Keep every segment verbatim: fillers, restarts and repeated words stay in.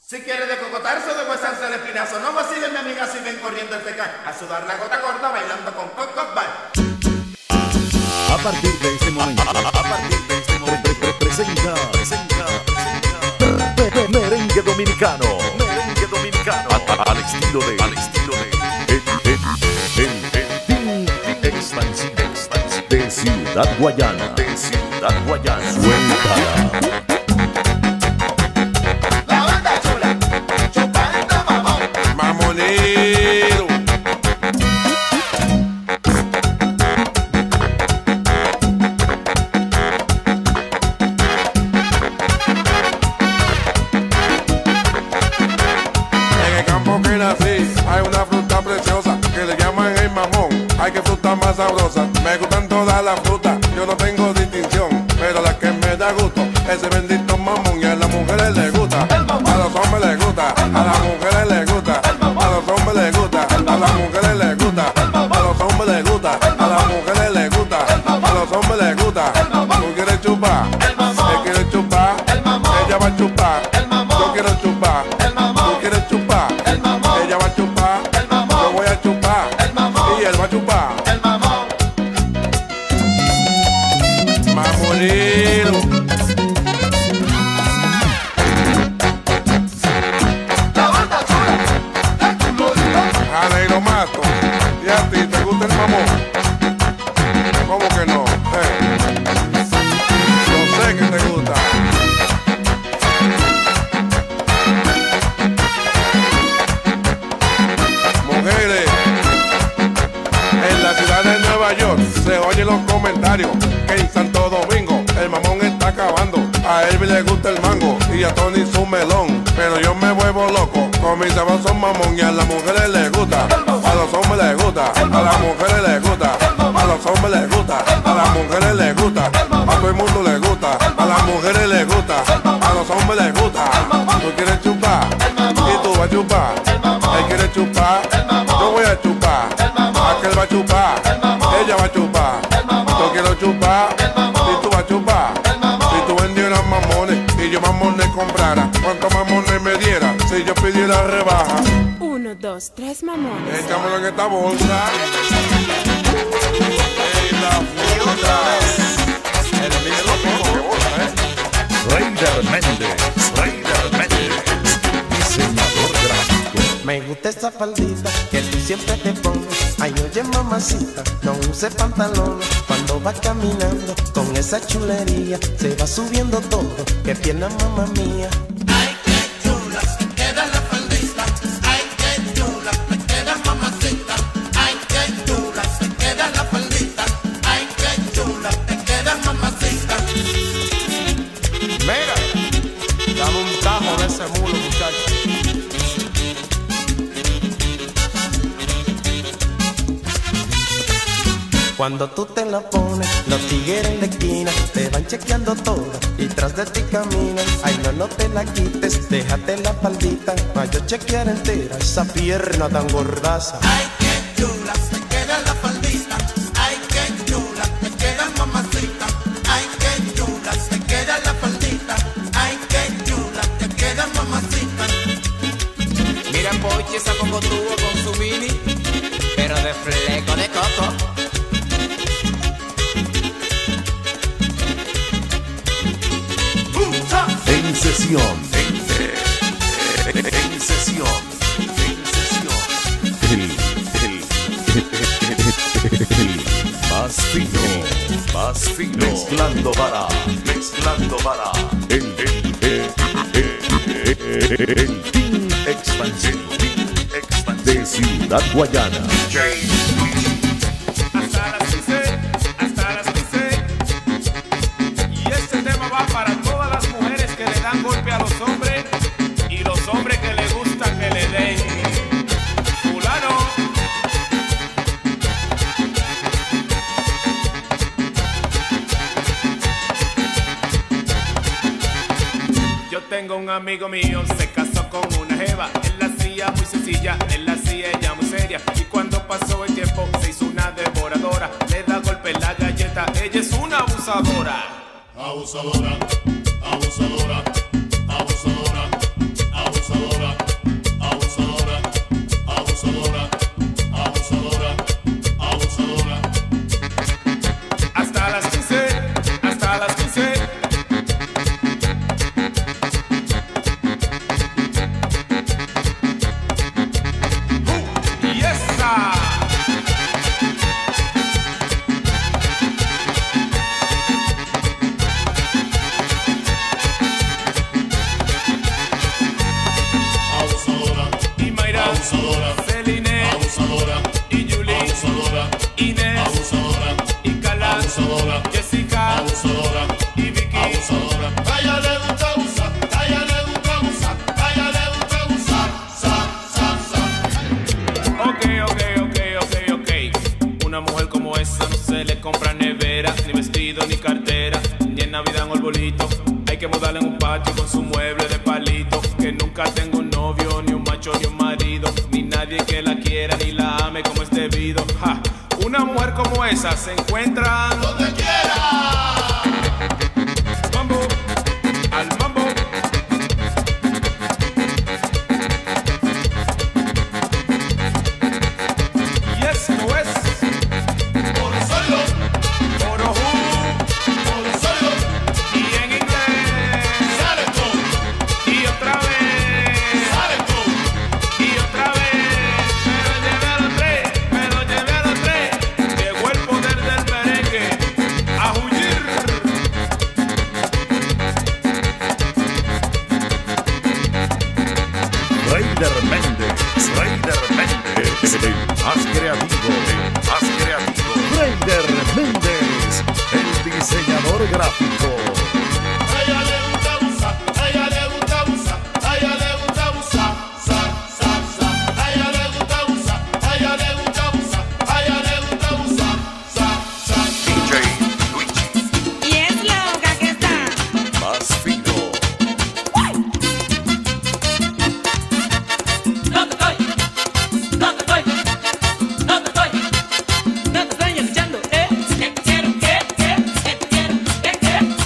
Si quiere de cocotarse o de huesarse el espinazo, no vacile mi amiga si ven corriendo este can a sudar la gota gorda bailando con Coco Bar. A partir de este momento, a, a partir de este momento, pre, pre, presenta, presenta, presenta pe, pe, merengue dominicano, merengue dominicano, a, a, al estilo de, al estilo de, el, el, el, el Team Expansivo, expansivo de Ciudad Guayana, de Ciudad Guayana, suéltala. Hay una fruta preciosa que le llaman el mamón. Ay, qué fruta más sabrosa. Me gustan todas las frutas, yo no tengo distinción, pero la que me da gusto, ese bendito mamón. Y a las mujeres les gusta, a los hombres les gusta, a las mujeres les gusta, a los hombres les gusta, a las mujeres les gusta, a los hombres les gusta, a las mujeres les gusta, a los hombres les gusta. Tú quieres chupar, él quiere chupar, ella va a chupar, yo quiero chupar, tú quieres chupar, ella va a chupar, yo voy a chupar, y él va a chupar. Mamolero. Jale y lo mato. ¿Y a ti te gusta el mamón? ¿Cómo que no? Eh. Yo sé que te gusta. Mujeres, en la ciudad de Nueva York se oyen los comentarios que en Santo Domingo el mamón está acabando. A Elvis le gusta el mango y a Tony su melón, pero yo me vuelvo loco con mi sabroso mamón. Y a las mujeres les gusta, a los hombres les gusta, a las mujeres les gusta, a los hombres les gusta, a las mujeres les gusta, a todo el mundo les gusta, a las mujeres les gusta, a los hombres les gusta. Tú quieres chupar y tú vas a chupar, él quiere chupar, yo voy a chupar, aquel va a chupar, ella va a chupar, yo quiero chupar y tú vas a chupar. Si tú vendieras mamones y yo mamones comprara, ¿cuántos mamones me diera si yo pidiera rebaja? Uno, dos, tres mamones. Échamelo en esta bolsa. Ey, la fruta. El miedo como ¿eh? Raider Méndez, Raider Méndez, diseñador gráfico. Me gusta esa faldita que tú siempre te pones. Ay, oye mamacita, no use pantalones. Cuando vas caminando con esa chulería, se va subiendo todo, que pierna mamá mía. Ay, qué chula, se queda la faldita. Ay, qué chula, se queda mamacita. Ay, qué chula, se queda la faldita. Ay, qué chula, te queda mamacita. Mira, dame un tajo de ese mulo, muchacho. Cuando tú te la pones, los tigres en la esquina te van chequeando todo y tras de ti caminan. Ay, no, no te la quites, déjate la faldita pa' yo chequear entera esa pierna tan gordaza. Ay, qué chula, se queda la faldita. Ay, qué chula, te queda mamacita. Ay, qué chula, se queda la faldita. Ay, qué chula, te queda mamacita. Mira, Pochi, esa poco tuvo con su mini, pero de fleco de coco. En sesión, en, en, en sesión, en sesión, el, el, el, el más fino, más fino, mezclando para, mezclando para, el, el, el, el, el, el, el Team Expansivo, Team Expansivo de Ciudad Guayana. Hasta las quince, hasta las quince. Y este tema va para todas las mujeres que le dan golpe a los hombres y los hombres que les gusta que le den. Fulano. Yo tengo un amigo mío, se casó con una jeva. Él la hacía muy sencilla, él la hacía ella muy seria. Y cuando pasó el tiempo se hizo una devoradora. Le da golpe en la galleta, ella es una abusadora. Abusadora, abusadora, abusadora, abusadora. patio con su mueble de palito. Que nunca tengo un novio, ni un macho, ni un marido, ni nadie que la quiera, ni la ame como es debido. Ja, una mujer como esa se encuentra donde quiera. Mambo, al mambo. Y esto es Por solo, Oro Who. por solo, Y en inglés. sale todo, Y otra vez. sale todo. Y otra vez. Me lo llevé a los tres. Me lo llevé a los tres. Llegó el poder del merengue a huir. Raider Méndez, Raider Méndez, el más creativo, el más creativo. Raider Méndez, el diseñador gráfico. A ella le gusta abusar, a ella le gusta abusar, a ella le gusta abusar, sa, sa, sa. A ella le gusta abusar, a ella le gusta abusar, a ella le gusta abusar, sa, sa, sa. D J Luigi, Y es loca que está. más fino. No te estoy, no te estoy, no te estoy, no te estoy escuchando, eh. ¿Qué quiero? ¿Qué? ¿Qué? ¿Qué quiero? ¿Qué? ¿Qué?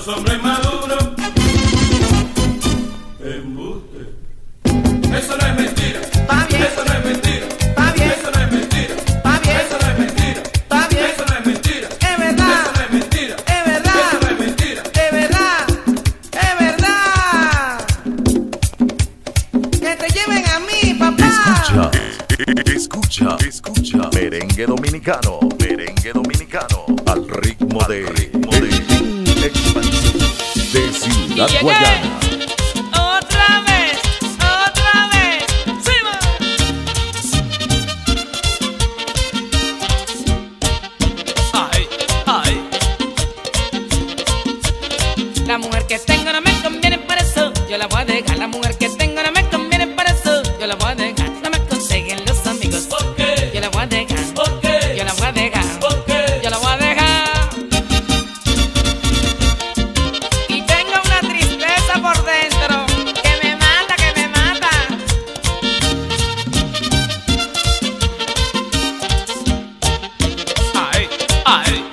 los hombres maduros. Embuste. Eso no es mentira. Está bien. Eso no es mentira. Está bien. Eso no es mentira. Está bien. Eso no es mentira. Está bien. Eso no es mentira. Es verdad. Eso no es mentira. Es verdad. Eso no es mentira. Es verdad. Es verdad. Que te lleven a mí, papá. Escucha, escucha, escucha. Merengue dominicano, merengue dominicano. Al ritmo de, ritmo de expansión de Ciudad llegué. Guayana. Otra vez, otra vez. Sí, va. Ay, ay. La mujer que tengo no me conviene para eso. Yo la voy a dejar. La mujer que tengo no me conviene para eso. Yo la voy a dejar. No me consiguen los amigos. ¿Por qué? Yo la voy a dejar. ¿Por qué? Yo la voy a dejar. ¿Por qué? Yo la voy a dejar. Y tengo una tristeza por dentro que me mata, que me mata. Ay, ay.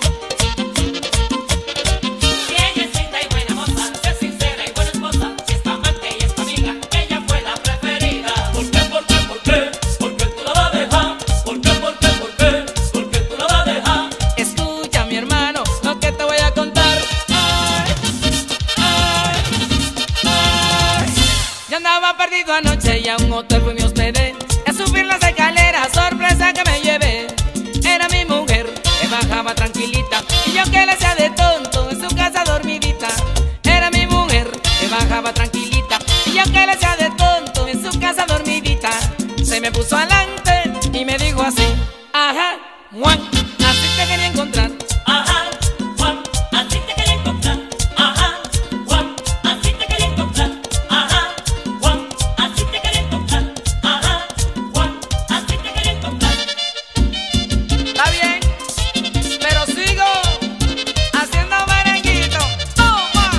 Si ella es linda y buena moza, es sincera y buena esposa, si es amante y es amiga, ella fue la preferida. ¿Por qué, por qué, por qué? ¿Por qué tú la vas a dejar? ¿Por qué, por qué, por qué? ¿Por qué tú la vas a dejar? Escucha, mi hermano, lo que te voy a contar. Ay, ay, ay. Yo andaba perdido anoche y a un hotel fui me hospedé. A subir las escaleras, sorpresa que me llevé. Era mi mujer que bajaba tranquilita y yo que le hacía de tonto en su casa dormidita. Era mi mujer que bajaba tranquilita y yo que le hacía de tonto en su casa dormidita. Se me puso adelante y me dijo así: ajá, Juan, así te quería encontrar. Ajá, Juan, así te quería encontrar. Ajá, Juan, así te quería encontrar. Ajá, Juan, así te quería encontrar. Ajá, Juan, así te quería encontrar. Está bien, pero sigo haciendo merenguito. Toma.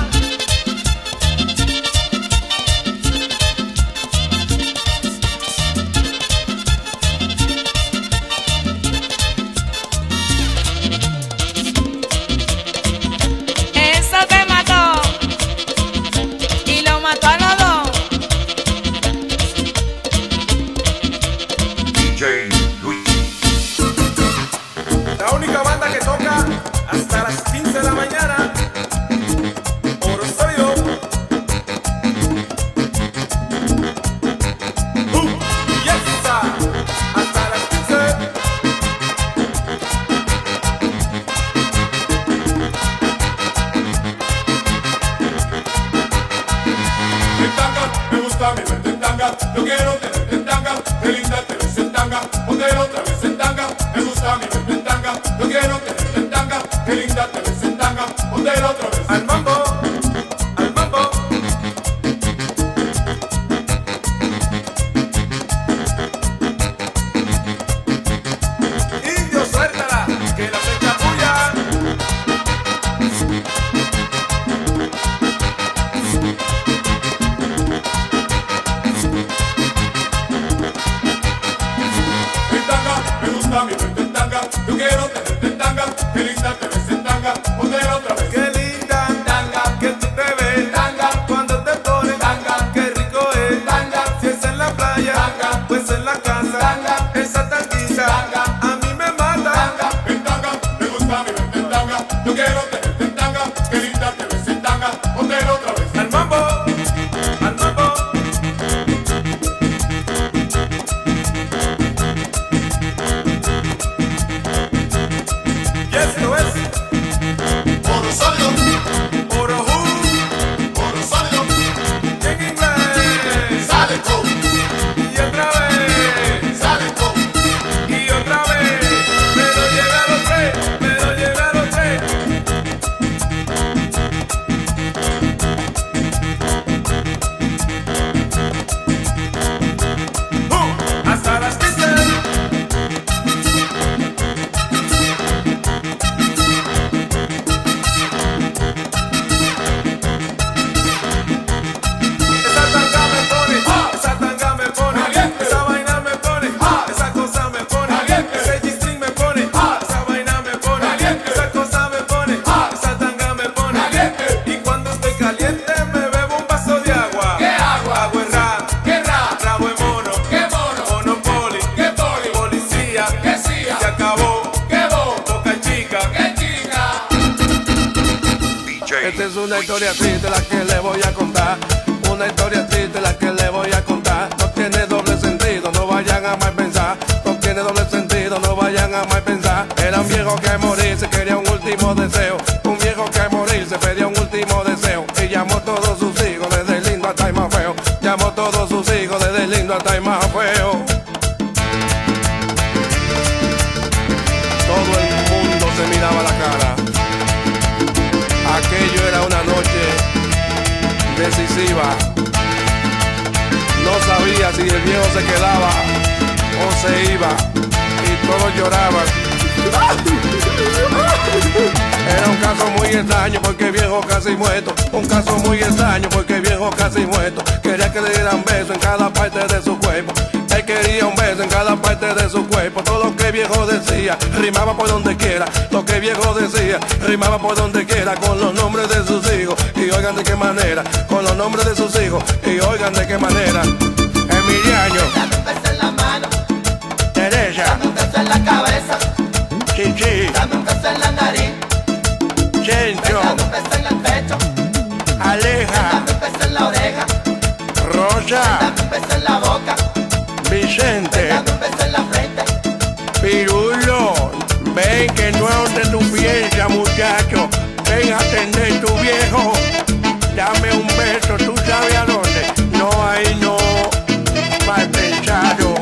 Eso te mató y lo mató a los dos. D J Luis. La única banda que toca hasta las quince de la mañana. Oro soy yo. Uh, yes, sir. Hasta las quince. En tanga, me gusta mi verte en tanga. Yo quiero tenerte en tanga. Qué linda te ves en tanga. Ponte otra vez en tanga. Me gusta mi verte en tanga. Yo quiero tenerte en tanga. Qué linda te ves en tanga. Ponte otra vez. Al mambo, al mambo. Indio, suéltala, que la fecha tuya. En tanga, me gusta mi verte en tanga. Yo quiero tenerte en tanga. Qué linda te ves en tanga. Ponte otra vez. Qué linda Esta es una historia triste la que le voy a contar. Una historia triste la que le voy a contar. No tiene doble sentido, no vayan a mal pensar. No tiene doble sentido, no vayan a mal pensar. Era un viejo que a morirse quería un último deseo. Un viejo que a morirse pedía un último deseo. Y llamó a todos sus hijos, desde el lindo hasta el más feo. Llamó a todos sus hijos, desde el lindo hasta el más feo. Todo el mundo se miraba la cara. Aquello era una noche decisiva. No sabía si el viejo se quedaba o se iba. Y todos lloraban. Era un caso muy extraño porque el viejo casi muerto. Un caso muy extraño porque el viejo casi muerto. Quería que le dieran beso en cada parte de su cuerpo. Él quería un beso en cada parte de su cuerpo. Todo lo que el viejo decía rimaba por donde quiera. Lo que el viejo decía rimaba por donde quiera. Con los nombres de sus hijos. Y oigan de qué manera. Con los nombres de sus hijos. Y oigan de qué manera. Emiliano. Dame un beso en la mano. Teresa. Dame un beso en la cabeza. Chichi. Dame un beso en la nariz. Chencho. Dame un beso en el pecho. Aleja. Dame un beso en la oreja. Rosa. Dame un beso en la boca. Vicente. Dame un beso en la frente. Pirulo. Ven que no es donde tú piensas, muchacho. Ven a atender tu viejo. Dame un beso, tú sabes a dónde. No, ahí no. Mal pensado.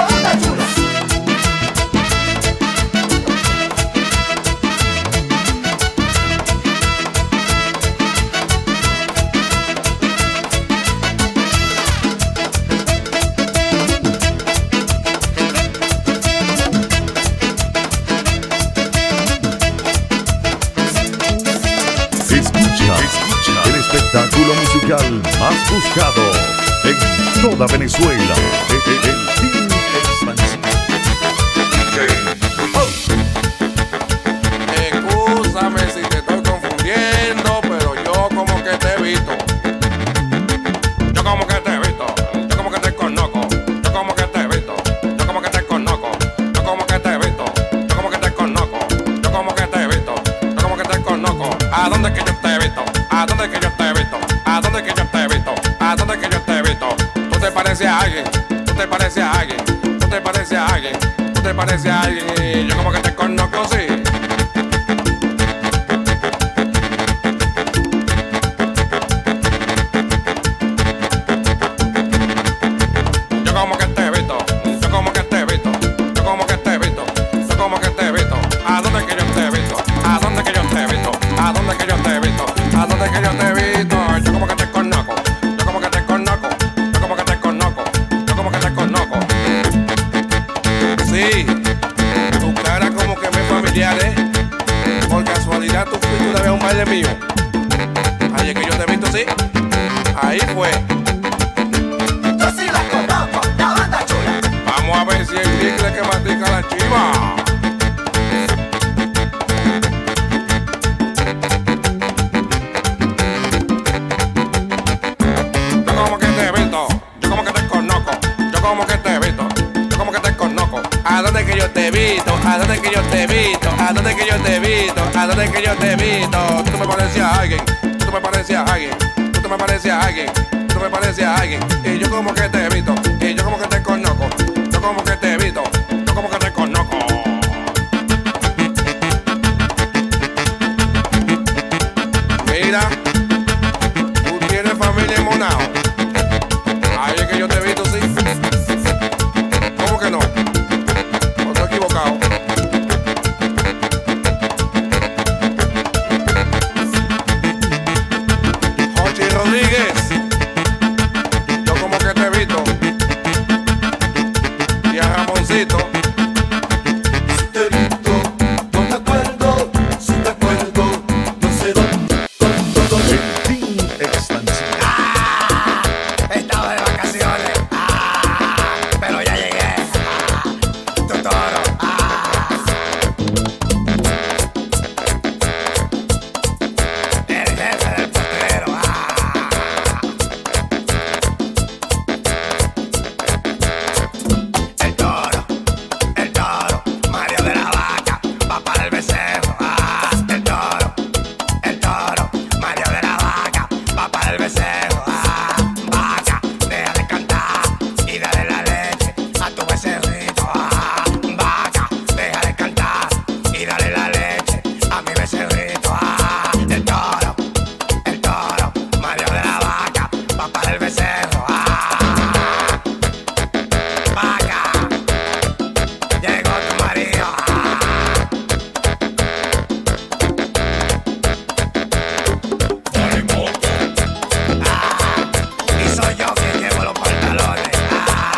El espectáculo musical más buscado en toda Venezuela. El, el, el Team Expansivo. Excúsame si te estoy confundiendo, pero yo como que te he visto. Yo como que te he visto. Yo como que te conozco. Yo como que te he visto. Yo como que te conozco. Yo como que te he visto. Yo como que te conozco. Yo como que te he visto. Yo como que te conozco. ¿A dónde que yo te he visto? ¿A dónde que yo te he visto? ¿A dónde que yo te he visto? ¿A dónde que yo te he visto? Tú te pareces a alguien. Tú te pareces a alguien. Tú te pareces a alguien. Tú te pareces a alguien. Y yo como que te conozco, sí. Yo como que te he visto. Yo como que te he visto. Yo como que te he visto. Yo como que te he visto. ¿A dónde que yo te he visto? ¿A dónde que yo te he visto? ¿A dónde que yo te he visto? ¿A dónde que yo te he visto? Yo como que te conozco. Yo como que te conozco. Yo como que te conozco. Yo como que te conozco. Sí, tu cara como que me es familiar, ¿eh? Por casualidad tú fuiste una vez a un baile mío. Ahí es que yo te he visto, sí. Ahí fue. Yo sí la conozco, la banda chula. Vamos a ver si el chicle que mastica la chiva. Yo como que te he visto. Yo como que te conozco. Yo como que te he visto. Yo como que te conozco. ¿A dónde que yo te he visto? ¿A dónde que yo te he visto? ¿A dónde que yo te he visto? ¿A dónde que yo te he visto? Tú me parecías a alguien. Tú me parecías a alguien. Tú me parecías a alguien. Tú me parecías a alguien. Y yo como que te he visto. Y yo como que te conozco. Yo como que te he visto. Yo como que te conozco. Mira, tú tienes familia en Monao. Ahí es que yo te he visto, sí. ¿Cómo que no? ¿O estoy equivocado? Jochi Rodríguez. Yo como que te he visto. Y a Ramoncito. Si te he visto, no me acuerdo. Si te acuerdo, no sé dónde. El Team Expansivo. del becerro. Ah, vaca, deja de cantar y dale la leche a tu becerrito. Ah, vaca, deja de cantar y dale la leche a mi becerrito. Ah, el toro, el toro, Mario de la vaca, papá del becerro. Ah, vaca, llegó tu marido. Ah, y soy yo quien llevo los pantalones. Ah,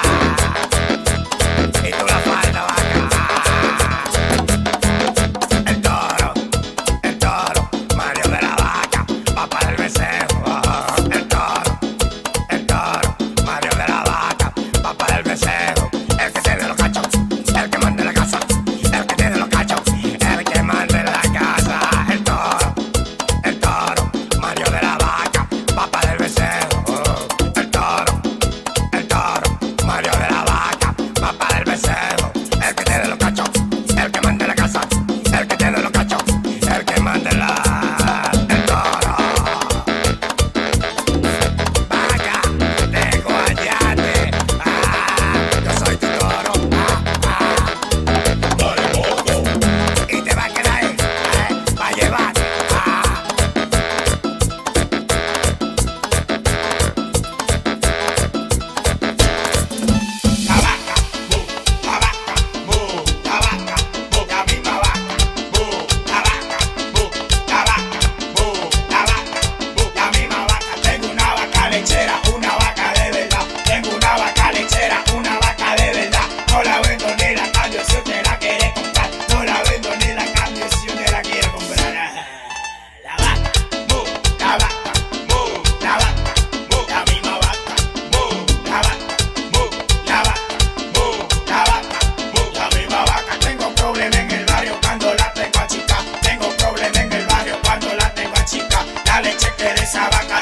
y tú la falda, vaca. Ah, el toro, el toro, Mario de la vaca, papá del becerro. Ah, el toro, el toro, Mario de la vaca, papá del becerro. El que tiene los cachos, el que manda la casa. El que tiene los cachos, el que manda la casa. El toro, el toro, Mario de la vaca, papá del becerro. El toro, el toro, Mario de la vaca, papá del becerro. El que tiene los cachos, el que manda la casa. El que tiene los cachos, el que manda la. El toro, vaca de Guayate. Ah, yo soy tu toro. Ah, ah. Y te va a quedar ahí, eh, va a llevarte. Ah. La vaca, mu, la vaca, mu, la vaca, mu, la misma vaca, mu, la vaca, mu, la vaca, mu, la vaca, mu, la misma vaca. Tengo una vaca lechera, una vaca de verdad. Tengo una vaca lechera, una vaca de verdad. No la vendo ni la cambio si usted la quiere comprar. No la vendo ni la cambio si usted la quiere comprar. Ah, la vaca, mu, la vaca, mu, la vaca, mu, la misma vaca, mu, la vaca, mu, la vaca, mu, la vaca, mu, la misma vaca. Tengo problema en el barrio cuando la tengo a chica. Tengo problema en el barrio cuando la tengo a chica. La leche que de esa vaca